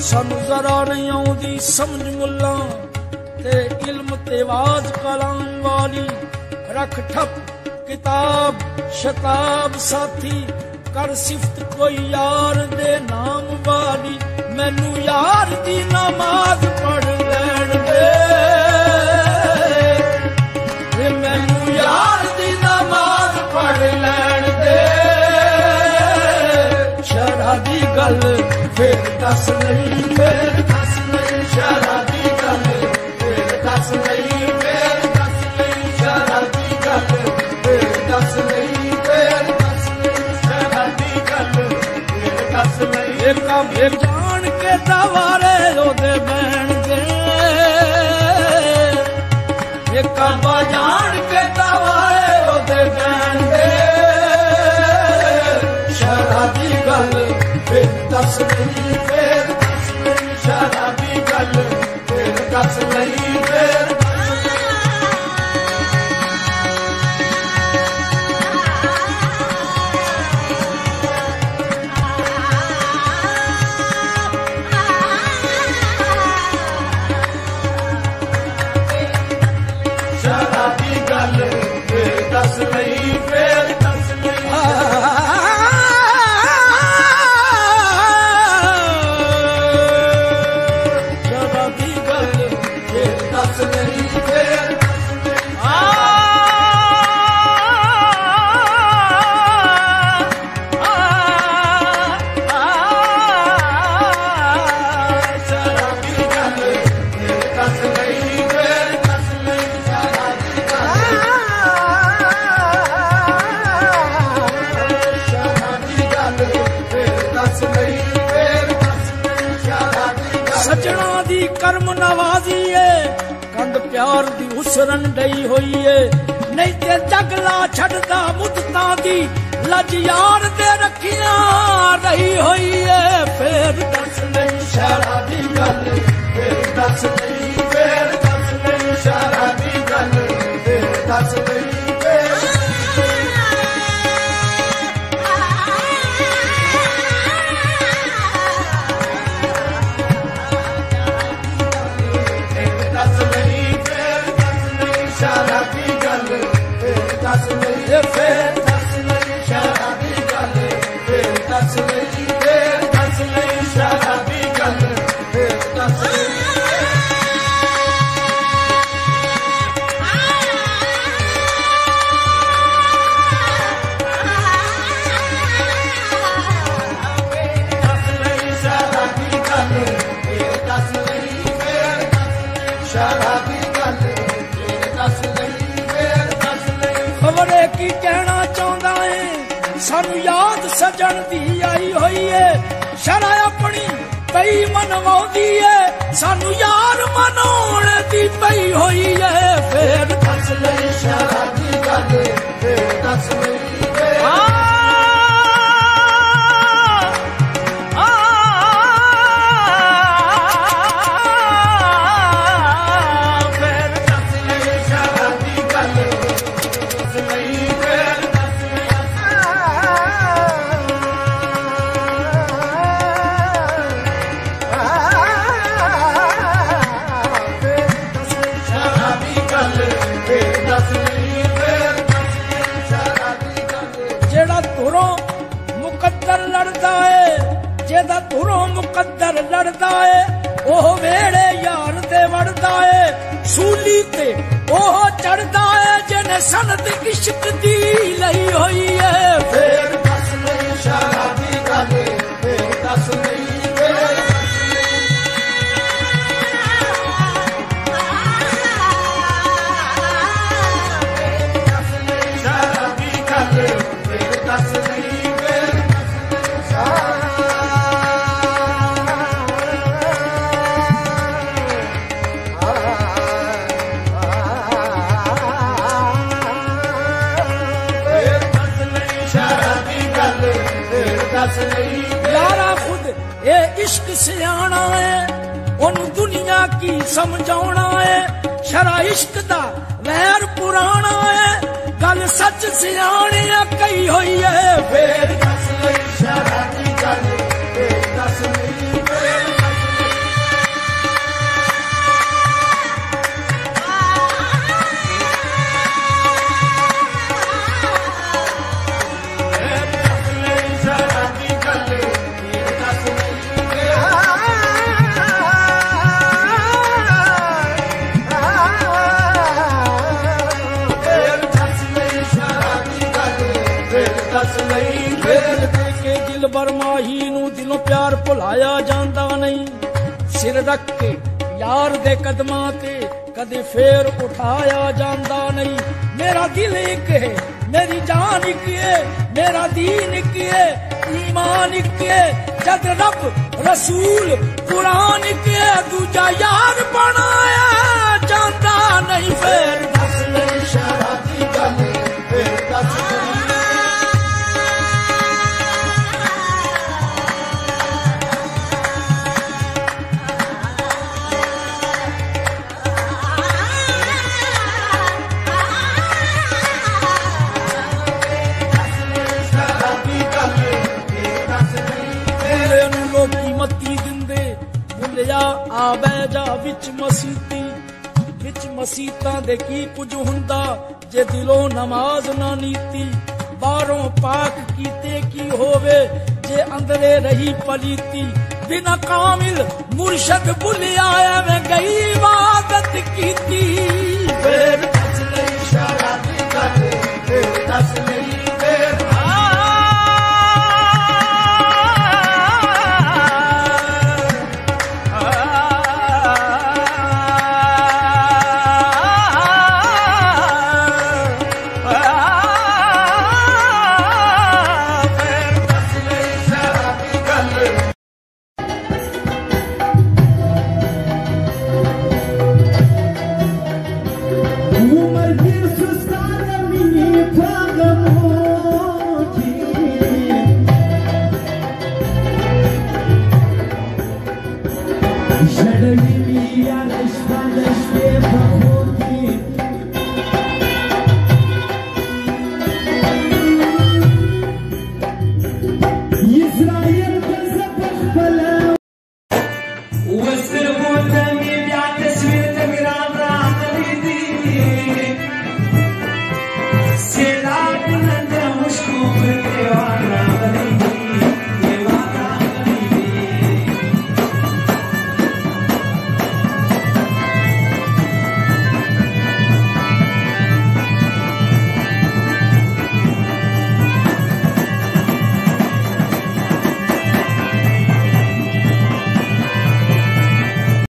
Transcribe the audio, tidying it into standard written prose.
सानू जरा नहीं आउंदी समझ मुल्ला ते इल्म ते वाज कलाम वाली रख ठप किताब शताब साथी कर सिफत कोई यार दे नाम वाली मैनू यार दी नमाज पढ़ लैण दे मैनू यार दी नमाज पढ़ लैण दे शरा दी गल फिर दस नहीं फिर दस नहीं शरा दी गल फिर दस नहीं फिर दस नहीं शरा दी गल फिर दस नहीं फिर दस नहीं शरा दी गल फिर दस नहीं एक जान के दवारे ओदे बैण दे एक जान के दवारे ओदे बैण दे शरा दी गल फिर दस नहीं फिर दस नहीं शरा दी गल फिर दस नहीं फिर शरा दी गल फिर दस नहीं फिर दस नहीं सजना दी कर्म नवाजी है कंद प्यार दी उसरन डई हुई है नहीं ते जगला छड़दा मुद्दतां दी लज यार दे रखियां रही हुई है फिर दस नहीं शरा दी गल फिर दस नहीं फिर दस नहीं शरा दी गल फिर दस नहीं शरा दी गल फिर दस नहीं फिर दस नहीं शरा दी गल फिर दस नहीं फिर दस नहीं शरा दी गल फिर दस नहीं शरा दी गल फिर दस नहीं फिर दस शरा दी खबरे की कहना चाहता है सानू याद सजन दी आई हुई है शरा अपनी पई मनवाउंदी है सानू यार मनाउण दी पई हुई है फिर दस नहीं शरा दी गल फिर दस नहीं जेदा तुरों मुकद्दर लड़दा है ओह वेड़े यार दे वड़दा है सूली ते ओह चढ़दा है जिन्हें सनद इश्क दी लई हुई है फिर दस नहीं शरा दी गल फिर दस नहीं शरा दी गल फिर दस नहीं यारा खुद ये इश्क सियाना है ओनू दुनिया की समझाना है शरा इश्क दा वैर पुराना है गल सच सियाने कही हुई है फिर दस नहीं शरा दी गल फिर दस नहीं दिलों प्यार भुलाया जांदा नहीं। सिर रख के यार दे कदमां ते कदे फेर उठाया जांदा नहीं। मेरा दिल एक है, मेरी जान एक है, मेरा दीन एक है, ईमान एक है। जद रब रसूल कुरान के दूजा यार बनाया जांदा नहीं। फिर दस नहीं शराबी गल, फिर दस आवे जा विच मसीतां दे की कुछ हुंदा जे दिलों नमाज ना नीती। बारों पाक कीते की होवे जे अंदरे रही पलीती। बिना कामिल मुर्शद भुलिया में गई इबादत कीती। फिर दस नहीं शराबी गल, फिर दस नहीं फिर Shahib